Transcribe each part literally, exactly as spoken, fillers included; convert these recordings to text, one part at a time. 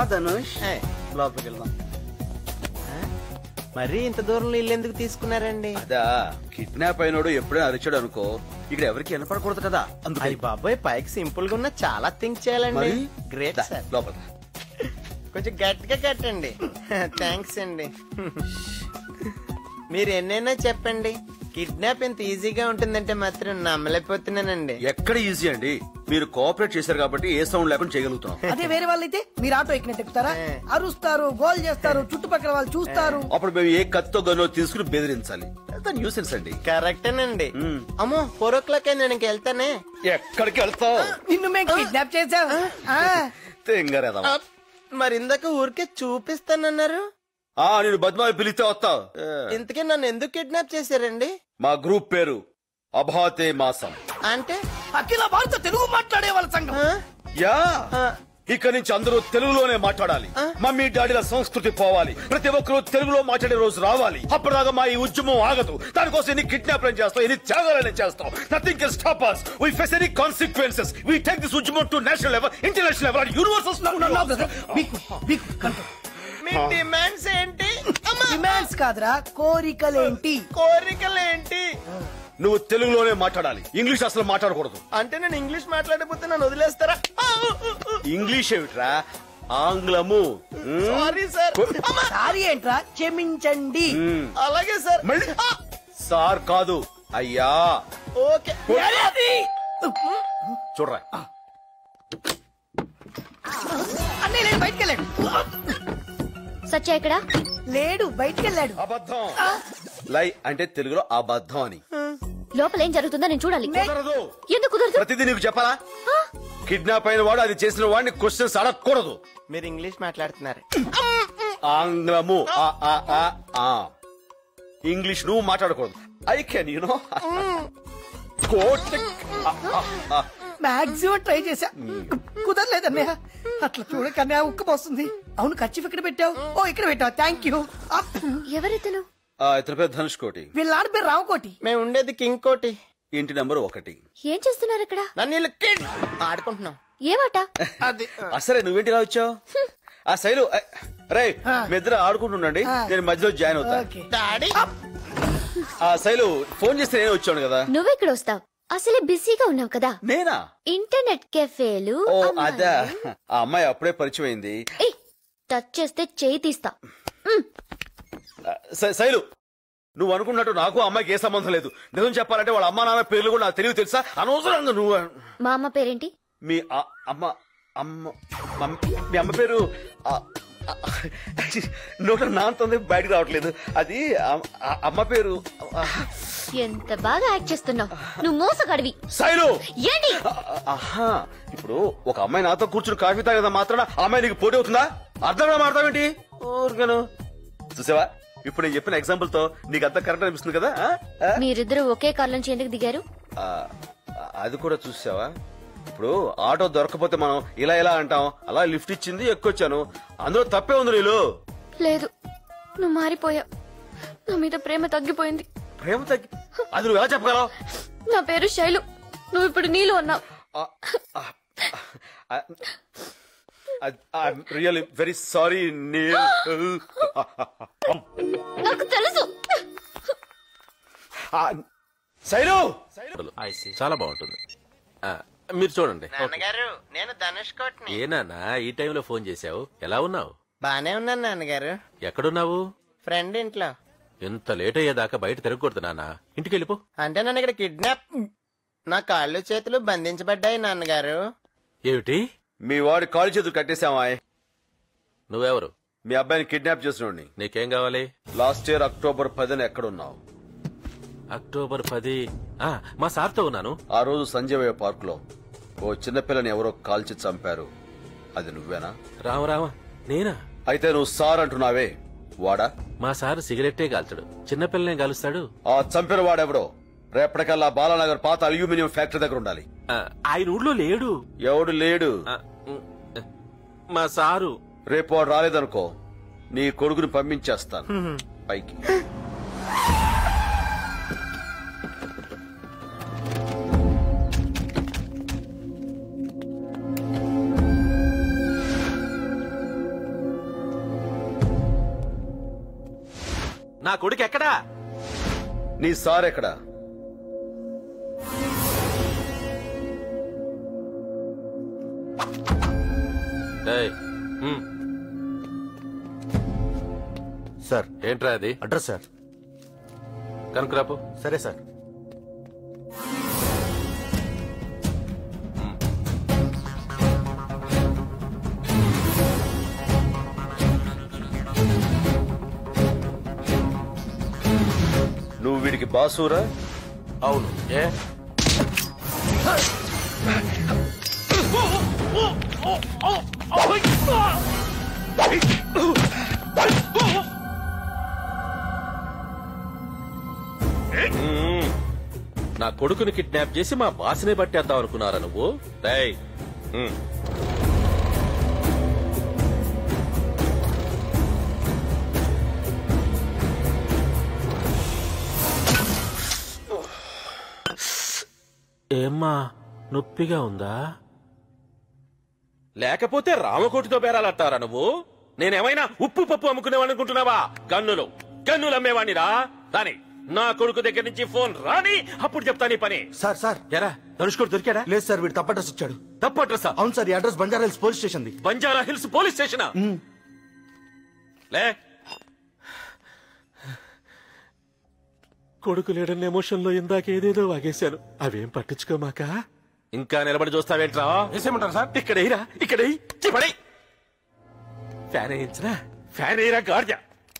ధనుష్ లోపలికి వెళ్దాం. మరి ఇంత దూరంలో ఇల్లు ఎందుకు తీసుకున్నారండి? అదా కిడ్నాప్ అయినోడు ఎప్పుడైనా అరిచాడు అనుకో, ఇక్కడ ఎవరికి వినపడకూడదు కదా. అయ్యి బాబాయ్, పైకి సింపుల్ గా ఉన్న చాలా థింక్ చేయాలండి. Great sir. లోపల కొంచెం గట్టిగా కట్టండి. థ్యాంక్స్ అండి. మీరు ఎన్నైనా చెప్పండి, కిడ్నాప్ ఇంత ఈజీగా ఉంటుందంటే మాత్రం నమ్మలేకపోతున్నానండి. ఎక్కడ ఈజీ అండి, మీరు కోఆపరేట్ చేశారు కాబట్టి ఏ సౌండ్ లేకుండా చేయగలుగుతాం. అదే వేరే వాళ్ళైతే మీరు ఆటో ఎక్కినట్టు ఎక్కుతారా, అరుస్తారు, గోల్ చేస్తారు, చుట్టుపక్కల వాళ్ళు చూస్తారు. అప్పుడు మేము ఏ కత్తో గన్నో తీసుకుని బెదిరించాలి. న్యూసెన్స్ అండి. కరెక్టేనండి. అమ్మో, ఫోర్ ఓ క్లాక్ అయింది, నేను వెళ్తానే. ఎక్కడికి వెళ్తావు? నిన్ను మేము కిడ్నాప్ చేసాం. మరి ఇందాక ఊరికే చూపిస్తానన్నారు. ఆ నేను బద్మాయి పిలిస్తే వస్తావు. ఇంతకీ నన్ను ఎందుకు కిడ్నాప్ చేశారండి? మా గ్రూప్ పేరు అభాతే మాసం. అంటే అఖిల భారత తెలుగు మాట్లాడే వాళ్ళ సంఘం. యా, ఇక నుంచి అందరూ తెలుగులోనే మాట్లాడాలి. మమ్మీ డాడీల సంస్కృతి పోవాలి. ప్రతి ఒక్కరూ తెలుగులో మాట్లాడే రోజు రావాలి. అప్పటిదాకా మా ఈ ఉద్యమం ఆగదు. దానికోసం ఎన్ని కిడ్నాప్లను చేస్తాం, ఎన్ని త్యాగాలను చేస్తాం. Nothing can stop us. We face any consequences. We take this ఉద్యమం to national level, international level, and universal. మీ డిమాండ్స్ ఏంటి? డిమాండ్స్ కాదురా, కోరికలేంటి? కోరికలేంటి? నువ్వు తెలుగులోనే మాట్లాడాలి, ఇంగ్లీష్ అసలు మాట్లాడకూడదు. అంటే నేను ఇంగ్లీష్ మాట్లాడకపోతే నన్ను వదిలేస్తారా? ఇంగ్లీష్ ఏమిట్రా, ఆంగ్లము. Sorry sir. సారీ ఏంట్రా, క్షమించండి. అలాగే సార్. మళ్ళీ సార్ కాదు, అయ్యా. ఓకే. చూడరా, అన్నయ్య లేడు, బయటికి వెళ్ళాడు. సత్య ఎక్కడా? లేడు, బయటికి వెళ్ళాడు. అబద్ధం. లై అంటే తెలుగులో అబద్ధం అని. లోపల ఏం జరుగుతుందో నేను చూడాలి. కుదరదు. ఎందుకు కుదరదు? ప్రతిదీ నీకు చెప్పాలా? కిడ్నాప్ అయిన వాడు అది చేసిన వాడిని క్వశ్చన్స్ అడగకూడదు. మీరు ఇంగ్లీష్ మాట్లాడుతున్నారు. ఆంగ్లము. ఇంగ్లీష్ నువ్వు మాట్లాడకూడదు. I can you know. Maximum try చేశా, కుదరలేదు అన్నయ్య. అట్లా చూడకన్నయ్య ఉక్క పోస్తుంది. అవును, ఖర్చు ఇక్కడ పెట్టావు. ఓ ఇక్కడ పెట్టావు, థ్యాంక్ యూ. ఎవరితను? ఇతని పేరు ధనుష్ కోటి. వీళ్ళ ఆడ పేరు రావుకోటి. మేము ఉండేది కింగ్ కోటి. ఇంటి నెంబర్ ఒకటి. ఏం చేస్తున్నారు ఇక్కడ? నన్ను ఆడుకుంటున్నాం. ఏమాట? అది అసలే నువ్వేంటి ఇలా వచ్చావు? ఆ శైలు రే, మీ ఇద్దరు ఆడుకుంటుండండి, నేను మధ్యలో జాయిన్ అవుతా. డాడీ, ఆ శైలు ఫోన్ చేస్తే నేను వచ్చాను కదా. నువ్వెక్కడ వస్తావు? అసలే బిజీగా ఉన్నావు కదా. నేనా? ఇంటర్నెట్ కెఫేలు. అదా, ఆ అమ్మాయి అప్పుడే పరిచయం అయింది. టచ్ చేస్తే చేయి తీస్తా. శైలు, నువ్వు అనుకున్నట్టు నాకు అమ్మాయికి ఏ సంబంధం లేదు. నిజం చెప్పాలంటే వాళ్ళ అమ్మ నాన్న పేర్లు కూడా నాకు తెలియదు, తెలుసా? అనవసరంగా నువ్వు. మా అమ్మ పేరేంటి? మీ అమ్మ అమ్మ మీ అమ్మ పేరు నోట నాంతుంది, బయటకు రావట్లేదు. అది అమ్మ పేరు. ఎంత బాగా యాక్ట్ చేస్తున్నావు నువ్వు, మోసగాడివి. శైలు ఏంటి? ఆహా, ఇప్పుడు ఒక అమ్మాయి నాతో కూర్చుని కాఫీ తాగదా మాత్రాన అమ్మాయి నీకు పోటీ అవుతుందా? అర్థంగా మాట్లాడతావేంటి? ఊరుకను. చూసావా, ఇప్పుడు నేను చెప్పిన ఎగ్జాంపుల్ తో నీకు అంతా కరెక్ట్ అనిపిస్తుంది కదా. మీరిద్దరు ఒకే కార్ నుంచి ఎందుకు దిగారు? అది కూడా చూసావా, ఇప్పుడు ఆటో దొరకపోతే మనం ఇలా ఇలా అంటాం, అలా లిఫ్ట్ ఇచ్చింది, ఎక్కొచ్చాను. అందులో తప్పే ఉంది. నీళ్ళు లేదు, నువ్వు మారిపోయావు. నా మీద ప్రేమ తగ్గిపోయింది. ప్రేమ తగ్గి అది నువ్వు ఎలా చెప్పగలవు? నా పేరు శైలు, నువ్వు ఇప్పుడు నీళ్ళు అన్నావు. Really very sorry. నాకు తెలుసు. శైలు చాలా బాగుంటుంది, మీరు చూడండి. నాన్నగారు, నేను ధనుష్ కోటిని. ఏ నాన్న ఈ టైంలో ఫోన్ చేశావు? ఎలా ఉన్నావు? బానే ఉన్నాను నాన్నగారు. ఎక్కడున్నావు? ఫ్రెండ్ ఇంట్లో. ఎంత లేట్ అయ్యేదాకా బయట తిరగకూడదు నాన్న, ఇంటికి వెళ్ళిపో. అంటే నన్ను ఇక్కడ కిడ్నాప్, నా కాళ్ళు చేతులు బంధించబడ్డాయి నాన్నగారు. ఏమిటి? మీ వాడి కాళ్ళు చేతులు కట్టేశావా? నువ్వెవరు? మీ అబ్బాయిని కిడ్నాప్ చేసినోడిని. నీకేం కావాలి? లాస్ట్ ఇయర్ అక్టోబర్ పదిన ఎక్కడున్నావు? అక్టోబర్ పది మా సార్తో ఉన్నాను. ఆ రోజు సంజయ్ పార్క్ లో ఓ చిన్నపిల్లని ఎవరో కాల్చి చంపారు, అది నువ్వేనా? రామ రామ, నేనా? అయితే నువ్వు సార్ అంటున్నావే, వాడా? మా సార్ సిగరెట్టే కాల్చడు, చిన్నపిల్లనే కాలుస్తాడు. ఆ చంపిన వాడెవడో రేపటికల్లా బాలానగర్ పాత అల్యూమినియం ఫ్యాక్టరీ దగ్గర ఉండాలి. ఆయన ఊళ్ళో లేడు. ఎవడు లేడు? మా సారు. రేపు వాడు రాలేదనుకో, నీ కొడుకుని పంపించేస్తాను పైకి. నా కొడుకు ఎక్కడా? నీ సార్ ఎక్కడా? సార్ ఏంట్రా అది? Address sir. కనుకరాపు. సరే సార్. నువ్వు వీడికి బాసురా? అవును. ఏ నా కొడుకుని కిడ్నాప్ చేసి మా బాస్నే పట్టేద్దాం అనుకున్నారా నువ్వు? రేయ్, ఏమ్మా నొప్పిగా ఉందా? లేకపోతే రామకోటితో బేరాలంటారా నువ్వు? నేనేమైనా ఉప్పు పప్పు అమ్ముకునేవాడినుకుంటున్నావా? గన్నులు గన్నులు అమ్మేవాణిరా. రాని నా కొడుకు దగ్గర నుంచి ఫోన్ రాని, అప్పుడు చెప్తా నీ పని. సార్ సార్ ఎరా ధనుష్కోడు దొరికాడా? లేదు సార్, వీడు తప్ప అడ్రస్ ఇచ్చాడు. తప్పు అడ్రస్? అవును సార్, ఈ address Banjara hills police station. Banjara hills police station? లే, కొడుకు లేడన్న ఎమోషన్ లో ఇందాక ఏదేదో వాగేశాను. అవేం పట్టించుకోమాక. ఇంకా నిలబడి చూస్తావేంట్రా? వేసేయమంటారు సార్? ఇక్కడ ఇక్కడ ఫ్యాన్ వేయించరా? ఫ్యాన్ వేయరా గార్జా.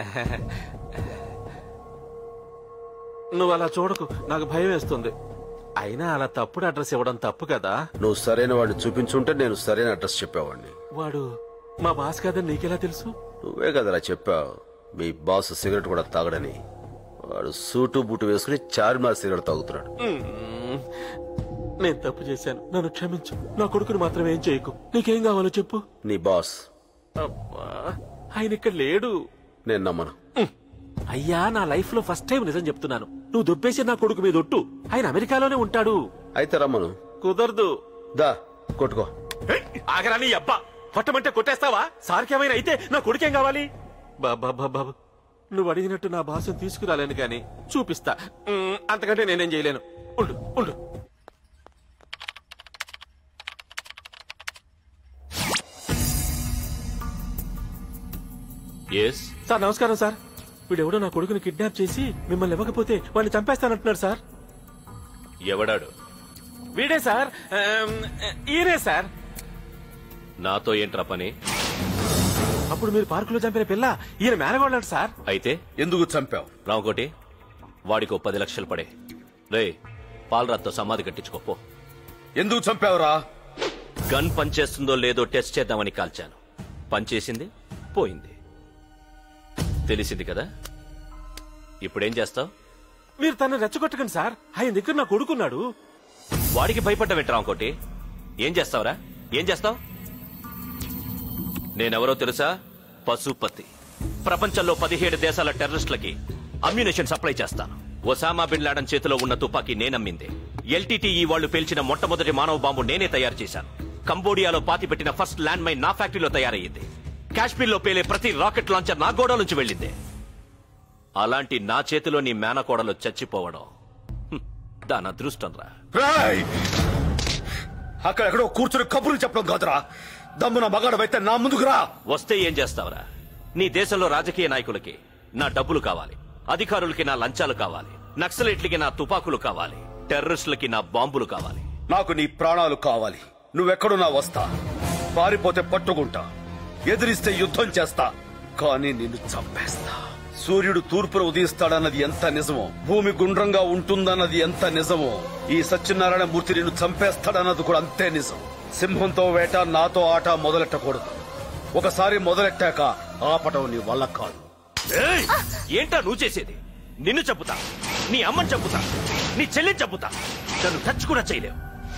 నువ్వు అలా చూడకు, నాకు భయం వేస్తుంది. అయినా అలా తప్పుడు అడ్రస్ ఇవ్వడం తప్పు కదా. నువ్వు సరైన వాడిని చూపించుంటే నేను సరైన అడ్రస్ చెప్పేవాడిని. వాడు మా బాస్ కాదని నీకెలా తెలుసు? నువ్వే కదరా చెప్పావు మీ బాస్ సిగరెట్ కూడా తాగడని. వాడు సూటు బూటు వేసుకుని చార్మినార్ సిగరెట్ తాగుతున్నాడు. నేను తప్పు చేశాను, నన్ను క్షమించు. నా కొడుకుని మాత్రం ఏం చేయకు. నీకేం కావాలో చెప్పు. నీ బాస్ ఆయన ఇక్కడ లేడు. నేను నమ్మను. అయ్యా, నా లైఫ్ లో ఫస్ట్ టైం నిజం చెప్తున్నాను. నువ్వు దొబ్బేసి నా కొడుకు మీద ఒట్టు. ఆయన అమెరికాలోనే ఉంటాడు. అయితే రమ్మను. కుదరదు. దా కొట్టుకో. ఆగరా నీ అబ్బా. కొట్టమంటే కొట్టేస్తావా? సార్కేమైనా అయితే నా కొడుకేం కావాలి? బాబా బాబు, నువ్వు అడిగినట్టు నా భాషను తీసుకురాలేను కానీ చూపిస్తా. అంతకంటే నేనేం చేయలేను. ఉండు ఉండు. సార్ నమస్కారం సార్. వీడెవడో నా కొడుకుని కిడ్నాప్ చేసి మిమ్మల్ని ఇవ్వకపోతే వాడిని చంపేస్తానంటున్నాడు సార్. ఎవడాడు? వీడే సార్. ఈయనే సార్. నాతో ఏంట్రా పని? అప్పుడు మీరు పార్కులో చంపిన పిల్ల ఈయన మేనగోళ్ళాడు సార్. అయితే ఎందుకు చంపావు? రామకోటి, వాడికో పది లక్షలు పడే. రే, పాలరాత్తో సమాధి కట్టించుకోపో. ఎందుకు చంపావురా? గన్ పనిచేస్తుందో లేదో టెస్ట్ చేద్దామని కాల్చాను. పనిచేసింది, పోయింది. తెలిసింది కదా. ఇప్పుడేం చేస్తావు? మీరు తను రెచ్చగొట్టకండి సార్. ఆయన దగ్గర నా కొడుకున్నాడు. వాడికి భయపడ్డవేంటి రామకోటి? ఏం చేస్తావురా? ఏం చేస్తావు? నేనెవరో తెలుసా? పశుపతి. ప్రపంచంలో పదిహేడు దేశాల టెర్రరిస్టులకి అమ్యునేషన్ సప్లై చేస్తాను. ఒసామా బిన్ లాడన్ చేతిలో ఉన్న తుపాకీ నేనమ్మింది. ఎల్టీటీఈ వాళ్లు పేల్చిన మొట్టమొదటి మానవ బాంబు నేనే తయారు చేశాను. కంబోడియాలో పాతిపెట్టిన ఫస్ట్ ల్యాండ్ మైన్ నా ఫ్యాక్టరీలో తయారయ్యింది. కాశ్మీర్ లో పేలే ప్రతి రాకెట్ లాంచర్ నా గోడ నుంచి వెళ్ళింది. అలాంటి నా చేతిలో నీ మేనకోడలు చచ్చిపోవడం దాని అదృష్టం రా. అక్కడెక్కడో కూర్చుని కబుర్లు చెప్పడం కాదురా. దమ్మున మగాడవైతే నా ముందుకు రా. వస్తే ఏం చేస్తావురా? నీ దేశంలో రాజకీయ నాయకులకి నా డబ్బులు కావాలి, అధికారులకి నా లంచాలు కావాలి, నక్సలైట్లకి నా తుపాకులు కావాలి, టెర్రరిస్టులకి నా బాంబులు కావాలి. నాకు నీ ప్రాణాలు కావాలి. నువ్వెక్కడున్నా వస్తా. పారిపోతే పట్టుకుంటా, ఎదిరిస్తే యుద్ధం చేస్తా, కానీ నిన్ను చంపేస్తా. సూర్యుడు తూర్పున ఉదయిస్తాడన్నది ఎంత నిజమో, భూమి గుండ్రంగా ఉంటుందన్నది ఎంత నిజమో, ఈ సత్యనారాయణ మూర్తి నిన్ను చంపేస్తాడన్నది కూడా అంతే నిజం. సింహంతో వేట, నాతో ఆట మొదలెట్టకూడదు. ఒకసారి మొదలెట్టాక ఆపటం నీ వల్ల కాదు. ఏంటా నువ్వు చేసేది? నిన్ను చంపుతా, నీ అమ్మని చంపుతా, నీ చెల్లిని చంపుతా. నన్ను టచ్ కూడా చేయలేవు.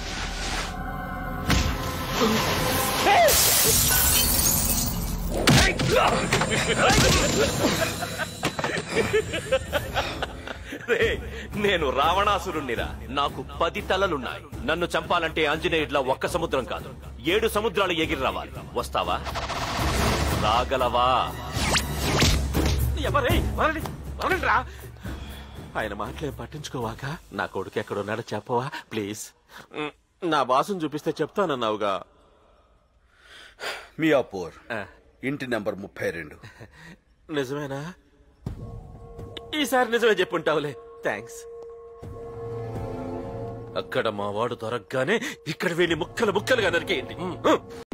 నేను రావణాసురుణ్ణిరా. నాకు పది తలలున్నాయి. నన్ను చంపాలంటే ఆంజనేయుడిలా ఒక్క సముద్రం కాదు, ఏడు సముద్రాలు ఎగిరి రావాలి. వస్తావా? రాగలవా? ఎవరే అవునంట్రా ఆయన మాటలేం పట్టించుకోవాక నా కొడుకు ఎక్కడున్నాడో చెప్పవా ప్లీజ్. నా బాసును చూపిస్తే చెప్తానన్నావుగా. మియాపూర్ ఆ, ఇంటి నెంబర్ ముప్పై రెండు. నిజమేనా? ఈసారి నిజమే చెప్పుంటావులే. థ్యాంక్స్. అక్కడ మా వాడు దొరకగానే ఇక్కడ వీడిని ముక్కలు ముక్కలుగా నరికేయండి.